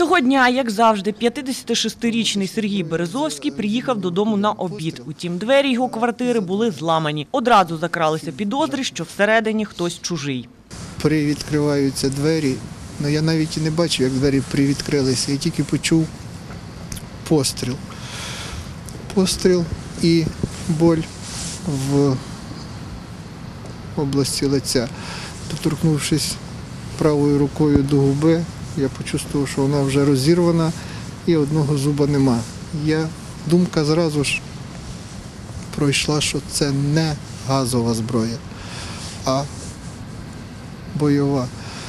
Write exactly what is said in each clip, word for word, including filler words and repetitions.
Того дня, як завжди, п'ятдесятишестирічний Сергій Березовський приїхав додому на обід. Утім, двері його квартири були зламані. Одразу закралися підозри, що всередині хтось чужий. Привідкриваються двері, але я навіть і не бачив, як двері привідкрилися. Я тільки почув постріл. Постріл і боль в області лиця. Доторкнувшись правою рукою до губи, я почув, що вона вже розірвана і одного зуба нема. Я, думка зразу ж пройшла, що це не газова зброя, а бойова.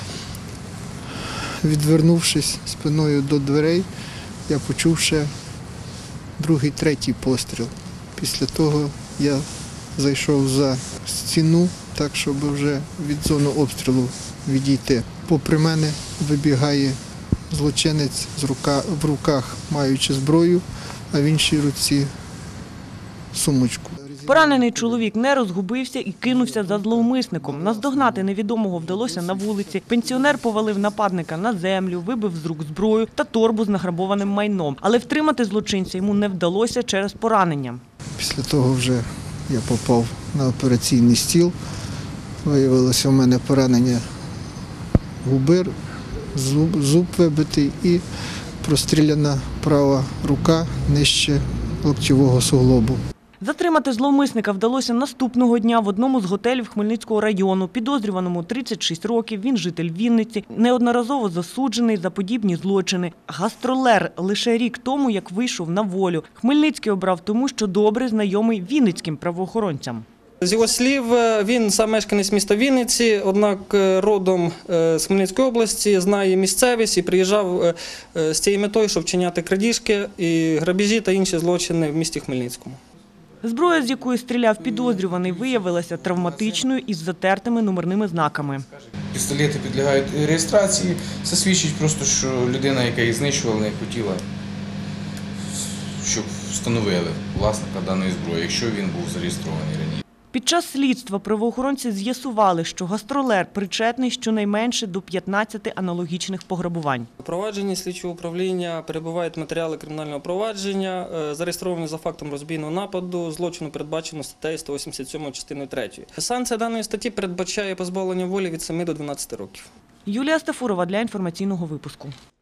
Відвернувшись спиною до дверей, я почув ще другий, третій постріл. Після того я зайшов за стіну, так, щоб вже від зони обстрілу відійти. Попри мене вибігає злочинець з рука, в руках, маючи зброю, а в іншій руці сумочку. Поранений чоловік не розгубився і кинувся за зловмисником. Наздогнати невідомого вдалося на вулиці. Пенсіонер повалив нападника на землю, вибив з рук зброю та торбу з награбованим майном. Але втримати злочинця йому не вдалося через поранення. Після того вже я попав на операційний стіл. Виявилося, у мене поранення губи, зуб, зуб вибитий і простріляна права рука нижче локтєвого суглобу. Затримати зловмисника вдалося наступного дня в одному з готелів Хмельницького району. Підозрюваному тридцять шість років, він житель Вінниці, неодноразово засуджений за подібні злочини. Гастролер лише рік тому, як вийшов на волю. Хмельницький обрав тому, що добре знайомий вінницьким правоохоронцям. З його слів, він сам мешканець міста Вінниці, однак родом з Хмельницької області, знає місцевість і приїжджав з цією метою, щоб вчиняти крадіжки, і грабежі та інші злочини в місті Хмельницькому. Зброя, з якої стріляв підозрюваний, виявилася травматичною із затертими номерними знаками. Пістолети підлягають реєстрації. Це свідчить просто, що людина, яка їх знищувала, не хотіла, щоб встановили власника даної зброї, якщо він був зареєстрований раніше. Під час слідства правоохоронці з'ясували, що гастролер причетний щонайменше до п'ятнадцяти аналогічних пограбувань. У провадженні слідчого управління перебувають матеріали кримінального провадження, зареєстровані за фактом розбійного нападу, злочину передбачено статтею сто вісімдесят сім частиною третьою. Санкція даної статті передбачає позбавлення волі від семи до дванадцяти років. Юлія Стафурова для інформаційного випуску.